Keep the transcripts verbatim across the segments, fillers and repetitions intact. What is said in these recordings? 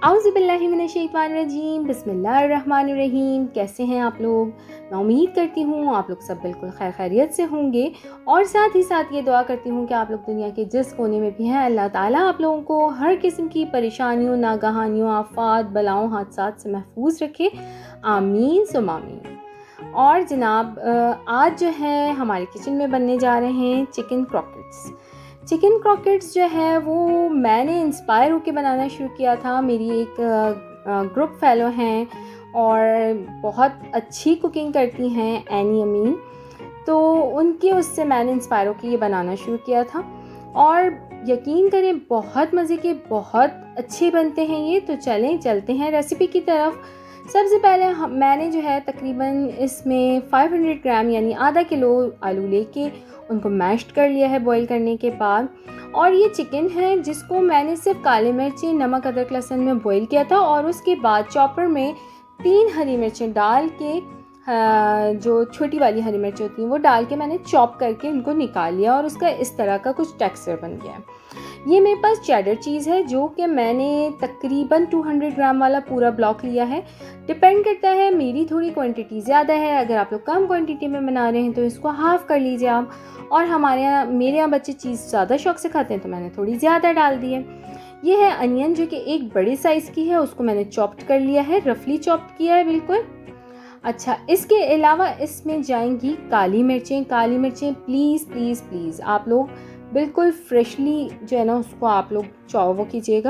औज़ुबिल्लाहिमिनश्शैतानिर्रजीम बिस्मिल्लाहिर्रहमानिर्रहीम। कैसे हैं आप लोग? मैं उम्मीद करती हूँ आप लोग सब बिल्कुल खैर खैरियत से होंगे और साथ ही साथ ये दुआ करती हूँ कि आप लोग दुनिया के जिस कोने में भी हैं अल्लाह ताला आप लोगों को हर किस्म की परेशानियों, नागहानियों, आफात, बलाओं, हादसात से महफूज रखे। आमीन सुम आमीन। और जनाब आज जो है हमारे किचन में बनने जा रहे हैं चिकन क्रॉकेट्स। चिकन क्रॉकेट्स जो है वो मैंने इंस्पायर होकर बनाना शुरू किया था। मेरी एक ग्रुप फेलो हैं और बहुत अच्छी कुकिंग करती हैं, एनी अमीन, तो उनके उससे मैंने इंस्पायर होकर ये बनाना शुरू किया था और यकीन करें बहुत मज़े के, बहुत अच्छे बनते हैं ये। तो चलें चलते हैं रेसिपी की तरफ। सबसे पहले मैंने जो है तकरीबन इसमें पाँच सौ ग्राम यानी आधा किलो आलू लेके उनको मैश्ड कर लिया है बॉईल करने के बाद। और ये चिकन है जिसको मैंने सिर्फ काली मिर्ची, नमक, अदरक, लहसुन में बॉईल किया था और उसके बाद चॉपर में तीन हरी मिर्चें डाल के, जो छोटी वाली हरी मिर्च होती हैं वो डाल के मैंने चॉप करके उनको निकाल लिया और उसका इस तरह का कुछ टेक्सचर बन गया है। ये मेरे पास चेडर चीज़ है जो कि मैंने तकरीबन दो सौ ग्राम वाला पूरा ब्लॉक लिया है। डिपेंड करता है, मेरी थोड़ी क्वांटिटी ज़्यादा है, अगर आप लोग कम क्वांटिटी में बना रहे हैं तो इसको हाफ़ कर लीजिए आप। और हमारे यहाँ मेरे यहाँ बच्चे चीज़ ज़्यादा शौक़ से खाते हैं तो मैंने थोड़ी ज़्यादा डाल दी है। ये है अनियन जो कि एक बड़े साइज़ की है, उसको मैंने चॉप्ड कर लिया है, रफली चॉप्ड किया है बिल्कुल। अच्छा, इसके अलावा इसमें जाएंगी काली मिर्चें। काली मिर्चें प्लीज़ प्लीज़ प्लीज़ आप लोग बिल्कुल फ्रेशली जो है ना उसको आप लोग चॉप कीजिएगा,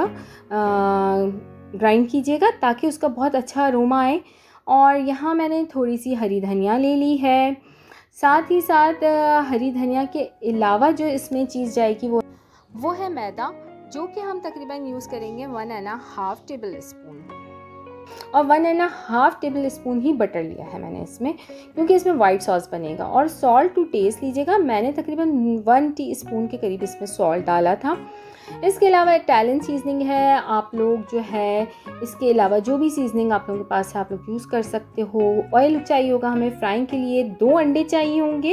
ग्राइंड कीजिएगा ताकि उसका बहुत अच्छा अरोमा आए। और यहाँ मैंने थोड़ी सी हरी धनिया ले ली है। साथ ही साथ हरी धनिया के अलावा जो इसमें चीज़ जाएगी वो वो है मैदा, जो कि हम तकरीबन यूज़ करेंगे one and half tablespoon, और one and half tablespoon ही बटर लिया है मैंने इसमें, क्योंकि इसमें वाइट सॉस बनेगा। और सॉल्ट टू टेस्ट लीजिएगा, मैंने तकरीबन वन टीस्पून के करीब इसमें सॉल्ट डाला था। इसके अलावा इटालियन सीजनिंग है, आप लोग जो है इसके अलावा जो भी सीजनिंग आप लोगों के पास है आप लोग यूज़ कर सकते हो। ऑयल चाहिए होगा हमें फ्राइंग के लिए, दो अंडे चाहिए होंगे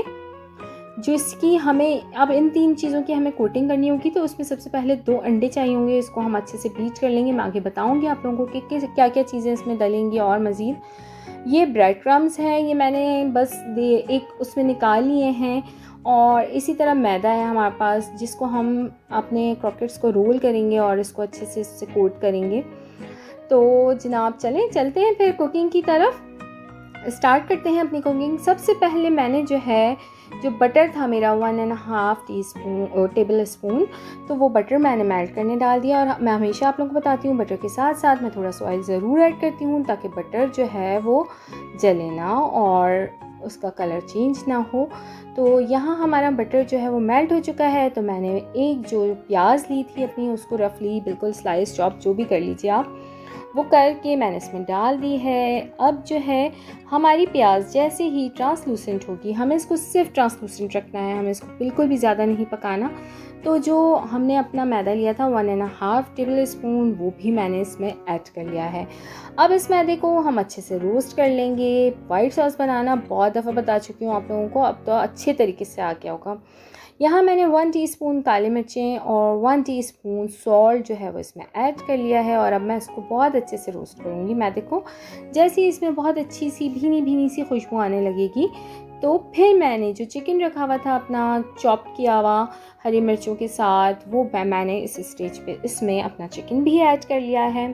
जिसकी हमें अब इन तीन चीज़ों की हमें कोटिंग करनी होगी, तो उसमें सबसे पहले दो अंडे चाहिए होंगे। इसको हम अच्छे से बीट कर लेंगे, मैं आगे बताऊंगी आप लोगों को कि क्या क्या चीज़ें इसमें डलेंगी। और मज़ीद ये ब्रेड क्रम्स हैं, ये मैंने बस दे एक उसमें निकाल लिए हैं। और इसी तरह मैदा है हमारे पास जिसको हम अपने क्रॉकेट्स को रोल करेंगे और इसको अच्छे से इससे कोट करेंगे। तो जनाब चलें चलते हैं फिर कुकिंग की तरफ, स्टार्ट करते हैं अपनी कुकिंग। सबसे पहले मैंने जो है जो बटर था मेरा one and half teaspoon tablespoon, तो वो बटर मैंने मेल्ट करने डाल दिया। और मैं हमेशा आप लोगों को बताती हूँ बटर के साथ साथ मैं थोड़ा सा ऑयल ज़रूर ऐड करती हूँ ताकि बटर जो है वो जले ना और उसका कलर चेंज ना हो। तो यहाँ हमारा बटर जो है वो मेल्ट हो चुका है। तो मैंने एक जो प्याज ली थी अपनी उसको रफली बिल्कुल स्लाइस चॉप जो भी कर लीजिए आप, वो करके मैंने इसमें डाल दी है। अब जो है हमारी प्याज जैसे ही ट्रांसलूसेंट होगी, हमें इसको सिर्फ ट्रांसलूसेंट रखना है, हमें इसको बिल्कुल भी ज़्यादा नहीं पकाना। तो जो हमने अपना मैदा लिया था one and half tablespoon, वो भी मैंने इसमें ऐड कर लिया है। अब इस मैदे को हम अच्छे से रोस्ट कर लेंगे। वाइट सॉस बनाना बहुत दफ़ा बता चुकी हूँ आप लोगों को, अब तो अच्छे तरीके से आ गया होगा। यहाँ मैंने वन टीस्पून काली मिर्चें और वन टीस्पून सॉल्ट जो है वो इसमें ऐड कर लिया है। और अब मैं इसको बहुत अच्छे से रोस्ट करूँगी मैदे को। जैसे ही इसमें बहुत अच्छी सी भीनी भीनी सी खुशबू आने लगेगी तो फिर मैंने जो चिकन रखा हुआ था अपना चॉप किया हुआ हरी मिर्चों के साथ, वो मैंने इस स्टेज पे इसमें अपना चिकन भी ऐड कर लिया है।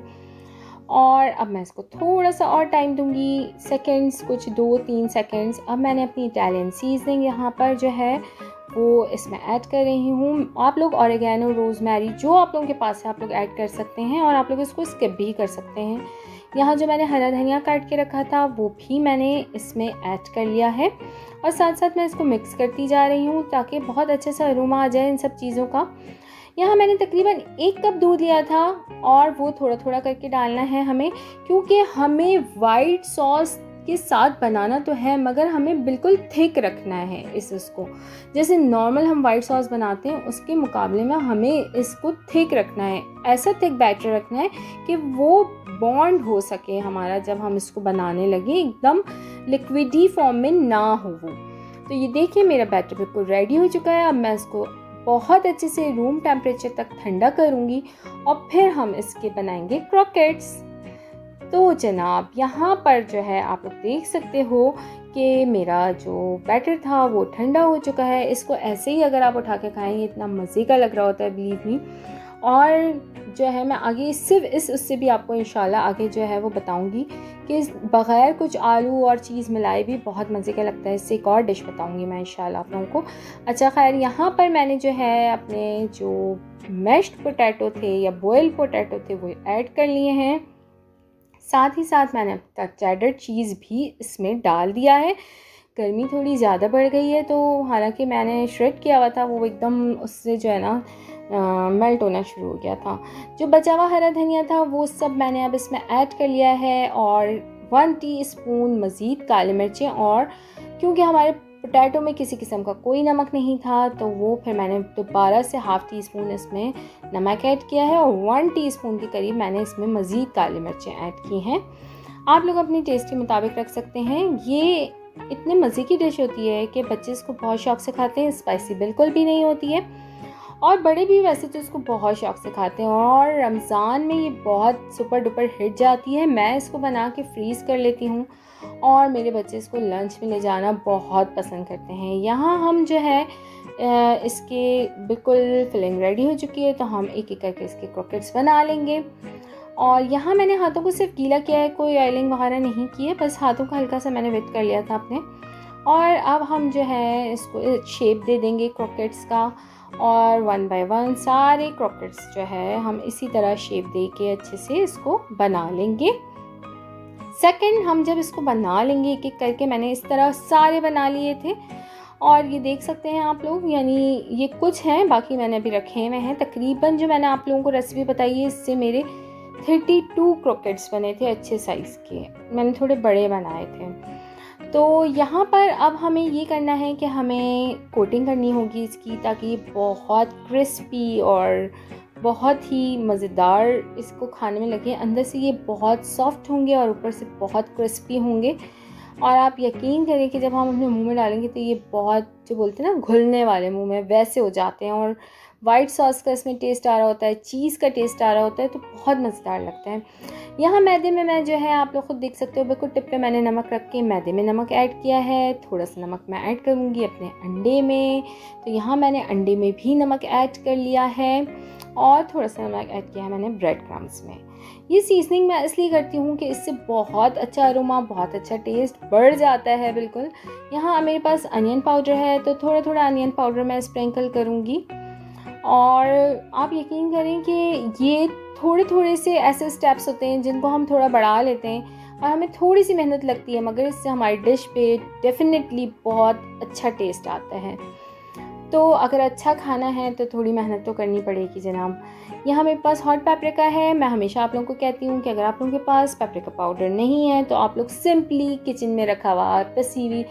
और अब मैं इसको थोड़ा सा और टाइम दूंगी, सेकंड्स, कुछ दो तीन सेकंड्स। अब मैंने अपनी इटालियन सीजनिंग यहाँ पर जो है वो इसमें ऐड कर रही हूँ। आप लोग ऑरिगेनो, रोज़मेरी जो आप लोगों के पास है आप लोग ऐड कर सकते हैं और आप लोग इसको स्किप भी कर सकते हैं। यहाँ जो मैंने हरा धनिया काट के रखा था वो भी मैंने इसमें ऐड कर लिया है और साथ साथ मैं इसको मिक्स करती जा रही हूँ ताकि बहुत अच्छा सा अरोमा आ जाए इन सब चीज़ों का। यहाँ मैंने तकरीबन एक कप दूध लिया था और वो थोड़ा थोड़ा करके डालना है हमें, क्योंकि हमें वाइट सॉस के साथ बनाना तो है मगर हमें बिल्कुल थिक रखना है इस इसको। जैसे नॉर्मल हम वाइट सॉस बनाते हैं उसके मुकाबले में हमें इसको थिक रखना है, ऐसा थिक बैटर रखना है कि वो बॉन्ड हो सके हमारा जब हम इसको बनाने लगे, एकदम लिक्विडी फॉर्म में ना हो वो। तो ये देखिए मेरा बैटर बिल्कुल रेडी हो चुका है। अब मैं इसको बहुत अच्छे से रूम टेम्परेचर तक ठंडा करूँगी और फिर हम इसके बनाएंगे क्रॉकेट्स। तो जनाब यहाँ पर जो है आप लोग देख सकते हो कि मेरा जो बैटर था वो ठंडा हो चुका है। इसको ऐसे ही अगर आप उठा के खाएंगे इतना मज़े का लग रहा होता है, बिलीव मी। और जो है मैं आगे सिर्फ इस उससे भी आपको इंशाल्लाह आगे जो है वो बताऊंगी कि बग़ैर कुछ आलू और चीज़ मिलाए भी बहुत मज़े का लगता है। इससे एक और डिश बताऊंगी मैं इंशाल्लाह आप लोगों को। अच्छा खैर, यहाँ पर मैंने जो है अपने जो मैश्ड पोटैटो थे या बॉयल पोटैटो थे वो ऐड कर लिए हैं। साथ ही साथ मैंने अब तक चेडर चीज़ भी इसमें डाल दिया है। गर्मी थोड़ी ज़्यादा बढ़ गई है तो हालांकि मैंने श्रेड किया हुआ था वो एकदम उससे जो है ना मेल्ट होना शुरू हो गया था। जो बचा हुआ हरा धनिया था वो सब मैंने अब इसमें ऐड कर लिया है और वन टीस्पून मज़ीद काली मिर्चें, और क्योंकि हमारे पोटैटो में किसी किस्म का कोई नमक नहीं था तो वो फिर मैंने दोबारा से हाफ़ टी स्पून इसमें नमक ऐड किया है और वन टीस्पून के करीब मैंने इसमें मज़ीद काली मिर्चें ऐड की हैं। आप लोग अपनी टेस्ट के मुताबिक रख सकते हैं। ये इतने मज़े की डिश होती है कि बच्चे इसको बहुत शौक़ से खाते हैं, स्पाइसी बिल्कुल भी नहीं होती है और बड़े भी वैसे तो इसको बहुत शौक़ से खाते हैं और रमज़ान में ये बहुत सुपर डुपर हिट जाती है। मैं इसको बना के फ्रीज़ कर लेती हूँ और मेरे बच्चे इसको लंच में ले जाना बहुत पसंद करते हैं। यहाँ हम जो है इसके बिल्कुल फिलिंग रेडी हो चुकी है तो हम एक एक करके इसके क्रॉकेट्स बना लेंगे। और यहाँ मैंने हाथों को सिर्फ गीला किया है, कोई ऑयलिंग वगैरह नहीं की है, बस हाथों को हल्का सा मैंने वेट कर लिया था अपने। और अब हम जो है इसको शेप दे देंगे क्रॉकेट्स का और वन बाय वन सारे क्रॉकेट्स जो है हम इसी तरह शेप दे के अच्छे से इसको बना लेंगे। सेकंड, हम जब इसको बना लेंगे एक एक करके, मैंने इस तरह सारे बना लिए थे और ये देख सकते हैं आप लोग, यानी ये कुछ हैं, बाकी मैंने अभी रखे हुए हैं। तकरीबन जो मैंने आप लोगों को रेसिपी बताई है इससे मेरे थर्टी टू क्रॉकेट्स बने थे अच्छे साइज़ के, मैंने थोड़े बड़े बनाए थे। तो यहाँ पर अब हमें ये करना है कि हमें कोटिंग करनी होगी इसकी ताकि ये बहुत क्रिस्पी और बहुत ही मज़ेदार इसको खाने में लगे। अंदर से ये बहुत सॉफ्ट होंगे और ऊपर से बहुत क्रिस्पी होंगे और आप यकीन करें कि जब हम अपने मुंह में डालेंगे तो ये बहुत, जो बोलते हैं ना घुलने वाले मुंह में, वैसे हो जाते हैं और वाइट सॉस का इसमें टेस्ट आ रहा होता है, चीज़ का टेस्ट आ रहा होता है तो बहुत मज़ेदार लगता है। यहाँ मैदे में मैं जो है आप लोग खुद देख सकते हो बिल्कुल टिप पे मैंने नमक रख के मैदे में नमक ऐड किया है। थोड़ा सा नमक मैं ऐड करूँगी अपने अंडे में, तो यहाँ मैंने अंडे में भी नमक ऐड कर लिया है और थोड़ा सा नमक ऐड किया है मैंने ब्रेड क्रम्स में। ये सीजनिंग मैं इसलिए करती हूँ कि इससे बहुत अच्छा अरोमा, बहुत अच्छा टेस्ट बढ़ जाता है बिल्कुल। यहाँ मेरे पास अनियन पाउडर है तो थोड़ा थोड़ा अनियन पाउडर मैं स्प्रिंकल करूँगी और आप यकीन करें कि ये थोड़े थोड़े से ऐसे स्टेप्स होते हैं जिनको हम थोड़ा बढ़ा लेते हैं और हमें थोड़ी सी मेहनत लगती है मगर इससे हमारी डिश पे डेफिनेटली बहुत अच्छा टेस्ट आता है। तो अगर अच्छा खाना है तो थोड़ी मेहनत तो करनी पड़ेगी जनाब। यहाँ मेरे पास हॉट पेपरिका है। मैं हमेशा आप लोगों को कहती हूँ कि अगर आप लोगों के पास पेपरिका पाउडर नहीं है तो आप लोग सिंपली किचन में रखा हुआ पिसी हुई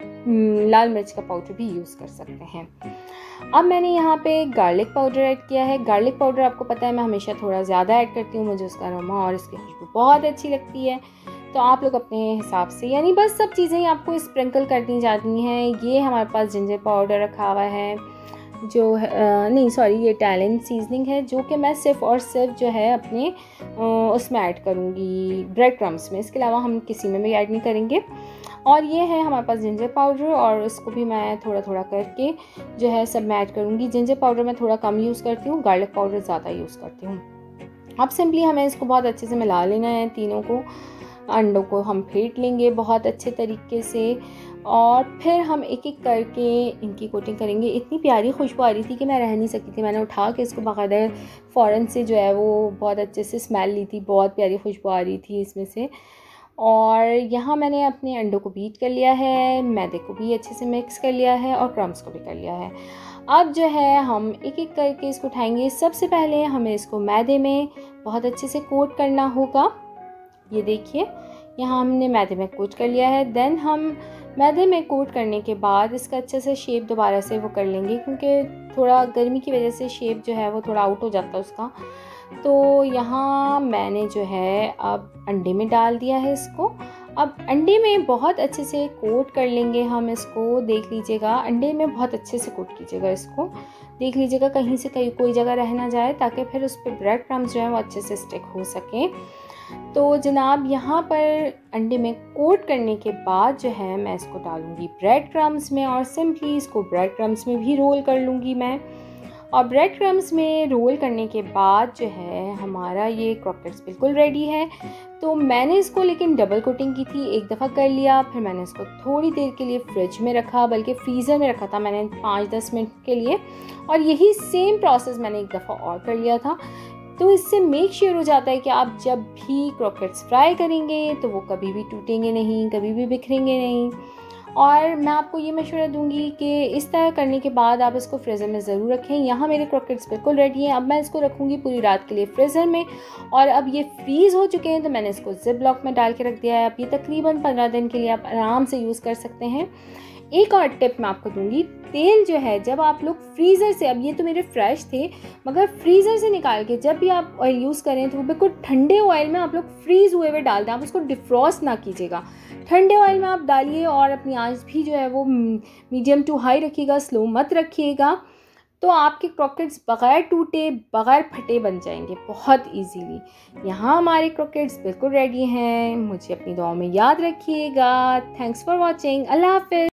लाल मिर्च का पाउडर भी यूज़ कर सकते हैं। अब मैंने यहाँ पे गार्लिक पाउडर ऐड किया है। गार्लिक पाउडर आपको पता है मैं हमेशा थोड़ा ज़्यादा ऐड करती हूँ, मुझे उसका अरोमा और इसकी खुशबू बहुत अच्छी लगती है। तो आप लोग अपने हिसाब से, यानी बस सब चीज़ें ही आपको स्प्रिंकल करनी जाती हैं। ये हमारे पास जिंजर पाउडर रखा हुआ है जो आ, नहीं सॉरी ये इटालियन सीजनिंग है जो कि मैं सिर्फ और सिर्फ जो है अपने आ, उसमें ऐड करूँगी ब्रेड क्रम्स में, इसके अलावा हम किसी में भी ऐड नहीं करेंगे। और ये है हमारे पास जिंजर पाउडर और इसको भी मैं थोड़ा थोड़ा करके जो है सब मैं ऐड करूँगी। जिंजर पाउडर मैं थोड़ा कम यूज़ करती हूँ, गार्लिक पाउडर ज़्यादा यूज़ करती हूँ। अब सिंपली हमें इसको बहुत अच्छे से मिला लेना है। तीनों को अंडों को हम फेंट लेंगे बहुत अच्छे तरीके से और फिर हम एक एक करके इनकी कोटिंग करेंगे। इतनी प्यारी खुशबू आ रही थी कि मैं रह नहीं सकती थी। मैंने उठा के इसको बाकायदा फ़ौरन से जो है वो बहुत अच्छे से स्मेल ली थी, बहुत प्यारी खुशबू आ रही थी इसमें से। और यहाँ मैंने अपने अंडों को बीट कर लिया है, मैदे को भी अच्छे से मिक्स कर लिया है और क्रम्स को भी कर लिया है। अब जो है हम एक एक करके इसको उठाएंगे। सबसे पहले हमें इसको मैदे में बहुत अच्छे से कोट करना होगा। ये देखिए यहाँ हमने मैदे में कोट कर लिया है। देन हम मैदे में कोट करने के बाद इसका अच्छे से शेप दोबारा से वो कर लेंगे क्योंकि थोड़ा गर्मी की वजह से शेप जो है वो थोड़ा आउट हो जाता है उसका। तो यहाँ मैंने जो है अब अंडे में डाल दिया है इसको। अब अंडे में बहुत अच्छे से कोट कर लेंगे हम इसको। देख लीजिएगा अंडे में बहुत अच्छे से कोट कीजिएगा इसको देख लीजिएगा कहीं से कहीं कोई जगह रह ना जाए, ताकि फिर उस पर ब्रेड क्रम्स जो है वो अच्छे से स्टिक हो सकें। तो जनाब यहाँ पर अंडे में कोट करने के बाद जो है मैं इसको डालूँगी ब्रेड क्रम्स में, और सिंपली इसको ब्रेड क्रम्स में भी रोल कर लूँगी मैं। और ब्रेड क्रम्स में रोल करने के बाद जो है हमारा ये क्रॉकेट्स बिल्कुल रेडी है। तो मैंने इसको लेकिन डबल कोटिंग की थी, एक दफ़ा कर लिया, फिर मैंने इसको थोड़ी देर के लिए फ्रिज में रखा, बल्कि फ्रीज़र में रखा था मैंने पाँच दस मिनट के लिए, और यही सेम प्रोसेस मैंने एक दफ़ा और कर लिया था। तो इससे मेक श्योर हो जाता है कि आप जब भी क्रॉकेट्स फ्राई करेंगे तो वो कभी भी टूटेंगे नहीं, कभी भी बिखरेंगे नहीं। और मैं आपको ये मशवरा दूंगी कि इस तरह करने के बाद आप इसको फ्रीज़र में ज़रूर रखें। यहाँ मेरे क्रॉकेट्स बिल्कुल रेडी हैं। अब मैं इसको रखूँगी पूरी रात के लिए फ्रीज़र में, और अब ये फ्रीज़ हो चुके हैं तो मैंने इसको जिप लॉक में डाल के रख दिया है। अब ये तकरीबन पंद्रह दिन के लिए आप आराम से यूज़ कर सकते हैं। एक और टिप मैं आपको दूंगी, तेल जो है जब आप लोग फ्रीज़र से, अब ये तो मेरे फ्रेश थे, मगर फ्रीज़र से निकाल के जब भी आप ऑयल यूज़ करें तो वो बिल्कुल ठंडे ऑयल में आप लोग फ्रीज़ हुए हुए डाल दें। आप उसको डिफ्रॉस्ट ना कीजिएगा, ठंडे ऑयल में आप डालिए, और अपनी आंच भी जो है वो मीडियम टू हाई रखिएगा, स्लो मत रखिएगा। तो आपके क्रॉकेट्स बग़ैर टूटे बग़ैर फटे बन जाएंगे बहुत इजीली। यहाँ हमारे क्रॉकेट्स बिल्कुल रेडी हैं। मुझे अपनी दुआओं में याद रखिएगा। Thanks for watching. अल्लाह हाफ़िज़।